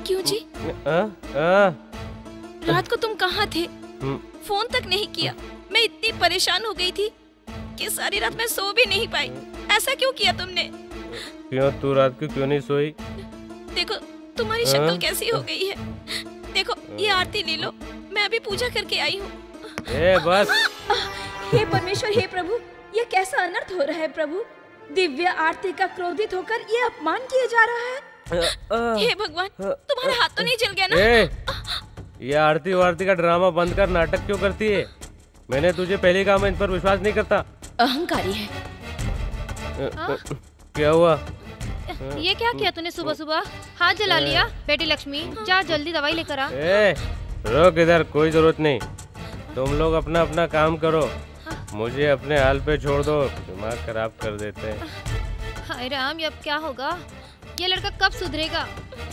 क्यों जी? रात को तुम कहाँ थे? फोन तक नहीं किया। मैं इतनी परेशान हो गई थी कि सारी रात मैं सो भी नहीं पाई। ऐसा क्यों किया तुमने? क्यों, तू रात को क्यों नहीं सोई? देखो तुम्हारी शक्ल कैसी हो गई है। देखो ये आरती ले लो, मैं अभी पूजा करके आई हूँ। बस। हे परमेश्वर, हे प्रभु, ये कैसा अनर्थ हो रहा है प्रभु। दिव्य आरती का क्रोधित होकर ये अपमान किया जा रहा है। हे भगवान, तुम्हारा हाथ तो नहीं जल गया ना? ये आरती वारती का ड्रामा बंद कर, नाटक क्यों करती है? मैंने तुझे पहले कहा मैं इन पर विश्वास नहीं करता। अहंकारी है। क्या हुआ? ये क्या किया तूने सुबह सुबह? हाथ जला लिया? बेटी लक्ष्मी जा जल्दी दवाई लेकर आ। रोक इधर, कोई जरूरत नहीं। तुम लोग अपना अपना काम करो, मुझे अपने हाल पे छोड़ दो। दिमाग खराब कर देते हैं। हाय राम, ये अब क्या होगा? ये लड़का कब सुधरेगा?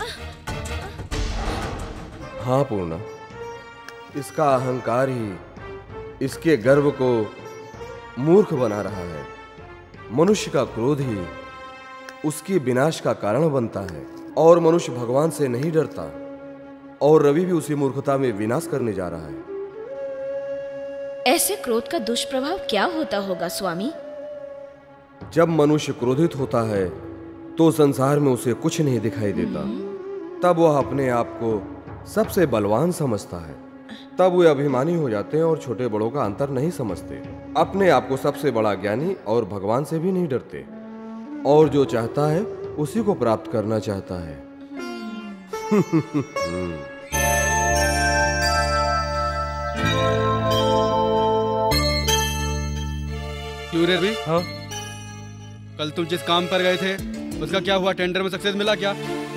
हाँ पूर्णा, इसका अहंकार ही इसके गर्व को मूर्ख बना रहा है। मनुष्य का क्रोध ही उसके विनाश का कारण बनता है और मनुष्य भगवान से नहीं डरता और रवि भी उसी मूर्खता में विनाश करने जा रहा है। ऐसे क्रोध का दुष्प्रभाव क्या होता होगा स्वामी? जब मनुष्य क्रोधित होता है तो संसार में उसे कुछ नहीं दिखाई देता। तब वह अपने आप को सबसे बलवान समझता है। तब वे अभिमानी हो जाते हैं और छोटे बड़ों का अंतर नहीं समझते। अपने आप को सबसे बड़ा ज्ञानी और भगवान से भी नहीं डरते और जो चाहता है उसी को प्राप्त करना चाहता है। क्यों रे रवि? हाँ? कल तुम जिस काम पर गए थे उसका क्या हुआ? टेंडर में सक्सेस मिला क्या?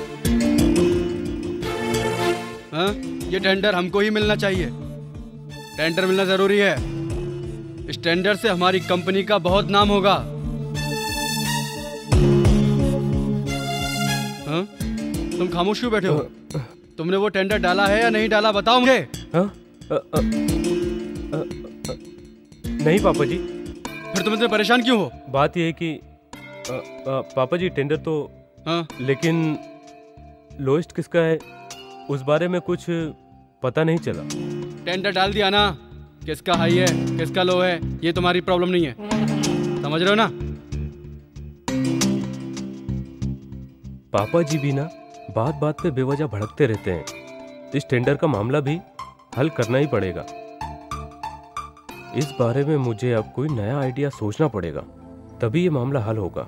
हाँ? ये टेंडर हमको ही मिलना चाहिए। टेंडर मिलना जरूरी है। इस टेंडर से हमारी कंपनी का बहुत नाम होगा। हाँ? तुम खामोश क्यों बैठे हो? तुमने वो टेंडर डाला है या नहीं डाला, बताओ मुझे। नहीं पापा जी। फिर तुम इतने परेशान क्यों हो? बात यह है कि पापा जी टेंडर तो लेकिन लोएस्ट किसका है उस बारे में कुछ पता नहीं चला। टेंडर डाल दिया ना, किसका हाई है किसका लो है ये तुम्हारी प्रॉब्लम नहीं है, समझ रहे हो ना? पापा जी भी ना बात बात पे बेवजह भड़कते रहते हैं। इस टेंडर का मामला भी हल करना ही पड़ेगा। इस बारे में मुझे अब कोई नया आइडिया सोचना पड़ेगा, तभी ये मामला हल होगा।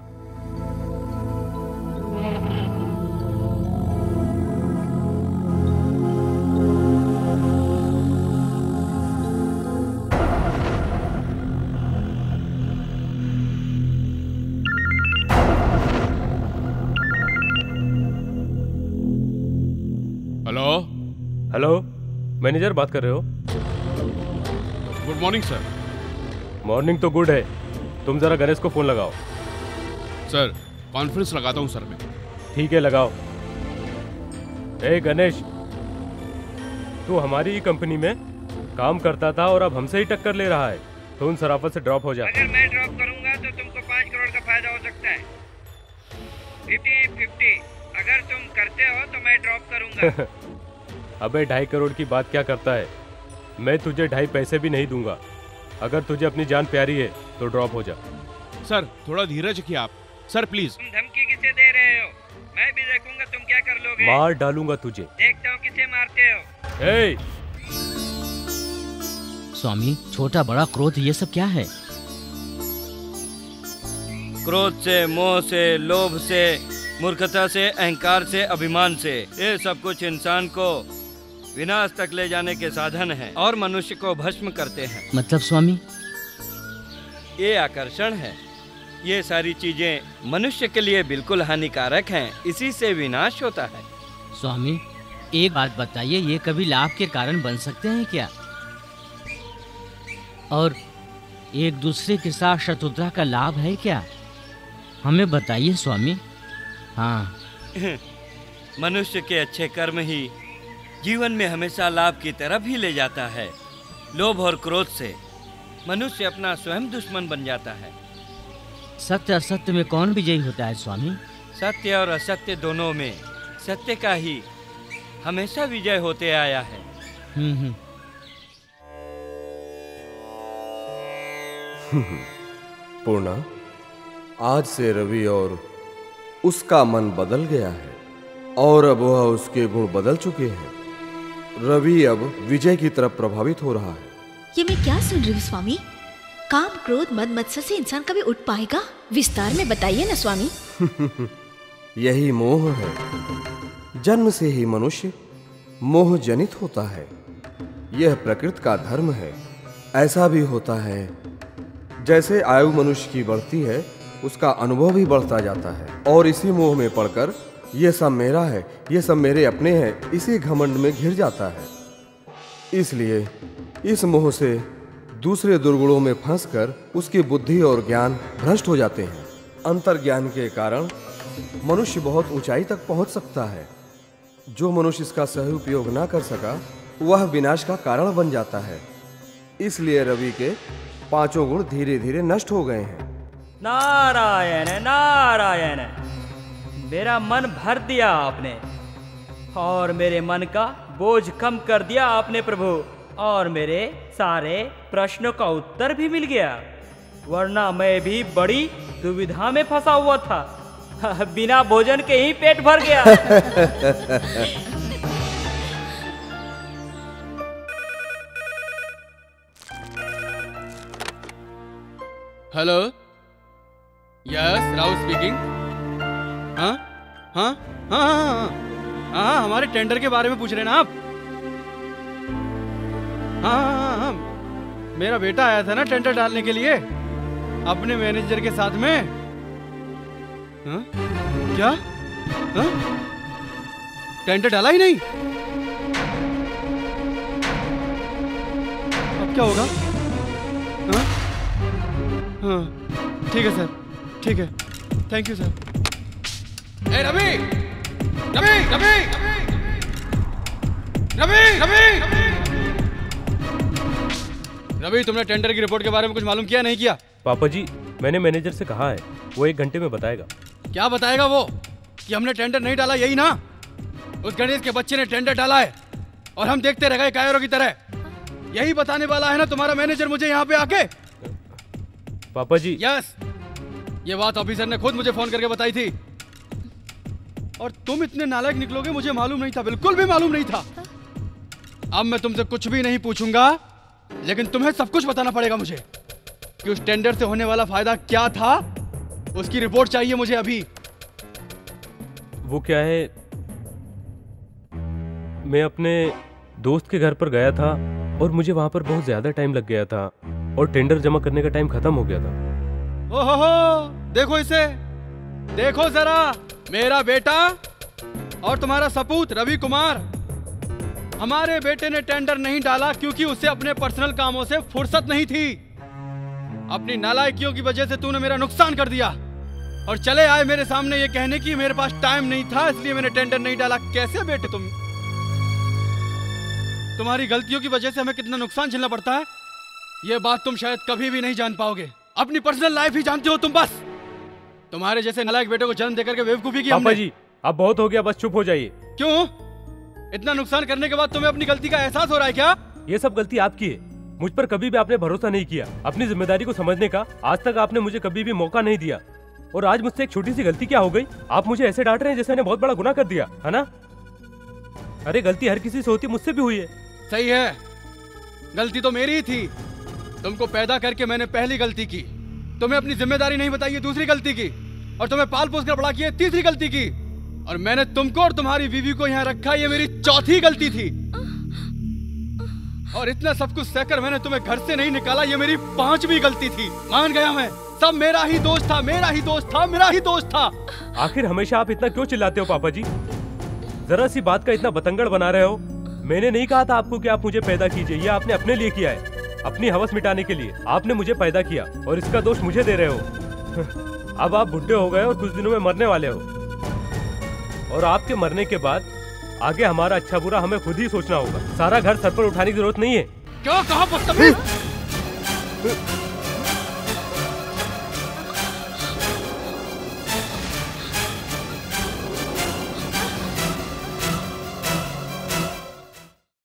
हेलो हेलो, मैनेजर बात कर रहे हो? Good morning sir. मॉर्निंग तो गुड है, तुम जरा गणेश को फोन लगाओ। सर कॉन्फ्रेंस लगाता हूँ सर मैं। ठीक है लगाओ। ए गणेश, तू हमारी ही कंपनी में काम करता था और अब हमसे ही टक्कर ले रहा है, तो उन सराफत से ड्रॉप हो जा। अगर मैं ड्रॉप करूंगा तो तुमको 5 करोड़ का फायदा हो सकता है। 50-50 अगर तुम करते हो तो मैं ड्रॉप करूंगा। अबे 2.5 करोड़ की बात क्या करता है? मैं तुझे 2.5 पैसे भी नहीं दूंगा। अगर तुझे अपनी जान प्यारी है तो ड्रॉप हो जा। सर थोड़ा धीरज रखिए आप। Sir please. तुम धमकी किसे दे रहे हो? मैं भी देखूंगा तुम क्या कर लोगे। मार डालूंगा तुझे। देखता हूँ किसे मारते हो। ए! स्वामी, छोटा बड़ा क्रोध ये सब क्या है? क्रोध से, मोह से, लोभ से, मूर्खता से, अहंकार से, अभिमान से, ये सब कुछ इंसान को विनाश तक ले जाने के साधन हैं और मनुष्य को भस्म करते हैं। मतलब स्वामी? ये आकर्षण है। ये सारी चीजें मनुष्य के लिए बिल्कुल हानिकारक हैं, इसी से विनाश होता है। स्वामी एक बात बताइए, ये कभी लाभ के कारण बन सकते हैं क्या? और एक दूसरे के साथ शत्रुता का लाभ है क्या? हमें बताइए स्वामी। हाँ। मनुष्य के अच्छे कर्म ही जीवन में हमेशा लाभ की तरफ ही ले जाता है। लोभ और क्रोध से मनुष्य अपना स्वयं दुश्मन बन जाता है। सत्य असत्य में कौन विजयी होता है स्वामी? सत्य और असत्य दोनों में सत्य का ही हमेशा विजय होते आया है। पूर्णा, आज से रवि और उसका मन बदल गया है और अब वह उसके गुण बदल चुके हैं। रवि अब विजय की तरफ प्रभावित हो रहा है। ये मैं क्या सुन रही हूँ स्वामी? काम, क्रोध, मद मत्सर से इंसान कभी उठ पाएगा? विस्तार में बताइए ना स्वामी। यही मोह है। जन्म से ही मनुष्य मोह जनित होता है। यह प्रकृति का धर्म है। ऐसा भी होता है जैसे आयु मनुष्य की बढ़ती है, उसका अनुभव भी बढ़ता जाता है और इसी मोह में पड़कर यह सब मेरा है, यह सब मेरे अपने हैं, इसी घमंड में घिर जाता है। इसलिए इस मोह से दूसरे दुर्गुणों में फंसकर उसकी बुद्धि और ज्ञान भ्रष्ट हो जाते हैं। अंतर्ज्ञान के कारण मनुष्य बहुत ऊंचाई तक पहुंच सकता है। जो मनुष्य इसका सही उपयोग ना कर सका, वह विनाश का कारण बन जाता है। इसलिए रवि के पांचों गुण धीरे धीरे नष्ट हो गए हैं। नारायण नारायण, मेरा मन भर दिया आपने और मेरे मन का बोझ कम कर दिया आपने प्रभु, और मेरे सारे प्रश्नों का उत्तर भी मिल गया, वरना मैं भी बड़ी दुविधा में फंसा हुआ था। बिना भोजन के ही पेट भर गया। Hello, yes, Rao speaking. हाँ हाँ हाँ हाँ हाँ, हमारे टेंडर के बारे में पूछ रहे हैं ना आप? हाँ हाँ हाँ, मेरा बेटा आया था ना टेंडर डालने के लिए अपने मैनेजर के साथ में। हाँ? क्या? हाँ? टेंडर डाला ही नहीं? अब क्या होगा? हाँ? हाँ, ठीक है सर, ठीक है, थैंक यू सर। ए रवि, रवि, रवि, रवि, रवि, रवि, तुमने टेंडर की रिपोर्ट के बारे में कुछ मालूम किया नहीं किया? पापा जी, मैंने मैनेजर से कहा है, वो 1 घंटे में बताएगा। क्या बताएगा वो? कि हमने टेंडर नहीं डाला, यही ना? उस गणेश के बच्चे ने टेंडर डाला है और हम देखते रह गए कायरों की तरह। यही बताने वाला है ना तुम्हारा मैनेजर मुझे यहाँ पे आके? पापा जी। यस, ये बात ऑफिसर ने खुद मुझे फोन करके बताई थी। और तुम इतने नालायक निकलोगे मुझे मालूम नहीं था, बिल्कुल भी मालूम नहीं था। अब मैं तुमसे कुछ भी नहीं पूछूंगा, लेकिन तुम्हें सब कुछ बताना पड़ेगा मुझे कि उस टेंडर से होने वाला फायदा क्या था। उसकी रिपोर्ट चाहिए मुझे अभी। वो क्या है, मैं अपने दोस्त के घर पर गया था और मुझे वहां पर बहुत ज्यादा टाइम लग गया था और टेंडर जमा करने का टाइम खत्म हो गया था। ओहो, देखो इसे, देखो जरा, मेरा बेटा और तुम्हारा सपूत रवि कुमार। हमारे बेटे ने टेंडर नहीं डाला क्योंकि उसे अपने पर्सनल कामों से फुर्सत नहीं थी। अपनी नालायकियों की वजह से तूने मेरा नुकसान कर दिया और चले आए मेरे सामने ये कहने की मेरे पास टाइम नहीं था इसलिए मैंने टेंडर नहीं डाला। कैसे बेटे तुम? तुम्हारी गलतियों की वजह से हमें कितना नुकसान झेलना पड़ता है, ये बात तुम शायद कभी भी नहीं जान पाओगे। अपनी पर्सनल लाइफ ही जानते हो तुम बस। तुम्हारे जैसे नालायक बेटे को जन्म देकर के बेवकूफी की हमने। पापा जी, अब बहुत हो गया, बस चुप हो जाइए। क्यों? इतना नुकसान करने के बाद तुम्हें अपनी गलती का एहसास हो रहा है क्या? ये सब गलती आपकी है। मुझ पर कभी भी आपने भरोसा नहीं किया, अपनी जिम्मेदारी को समझने का आज तक आपने मुझे कभी भी मौका नहीं दिया। और आज मुझसे एक छोटी सी गलती क्या हो गई, आप मुझे ऐसे डांट रहे हैं जैसे मैंने बहुत बड़ा गुनाह कर दिया है ना? अरे गलती हर किसी से होती, मुझसे भी हुई है। सही है, गलती तो मेरी ही थी। तुमको पैदा करके मैंने पहली गलती की, तुम्हें अपनी जिम्मेदारी नहीं बताई, दूसरी गलती की, और तुम्हें पाल पोस कर बड़ा किया, तीसरी गलती की, और मैंने तुमको और तुम्हारी बीवी को यहाँ रखा, ये मेरी चौथी गलती थी। और इतना सब कुछ सहकर मैंने तुम्हें घर से नहीं निकाला, ये मेरी 5वीं गलती थी। मान गया मैं, सब मेरा ही दोष था, मेरा ही दोष था, मेरा ही दोष था। आखिर हमेशा आप इतना क्यों चिल्लाते हो पापा जी? जरा सी बात का इतना बतंगड़ बना रहे हो। मैंने नहीं कहा था आपको कि आप मुझे पैदा कीजिए, ये आपने अपने लिए किया है, अपनी हवस मिटाने के लिए आपने मुझे पैदा किया और इसका दोष मुझे दे रहे हो। अब आप बुढ़े हो गए और कुछ दिनों में मरने वाले हो, और आपके मरने के बाद आगे हमारा अच्छा बुरा हमें खुद ही सोचना होगा। सारा घर सर पर उठाने की जरूरत नहीं है। क्या कहा बदतमीज?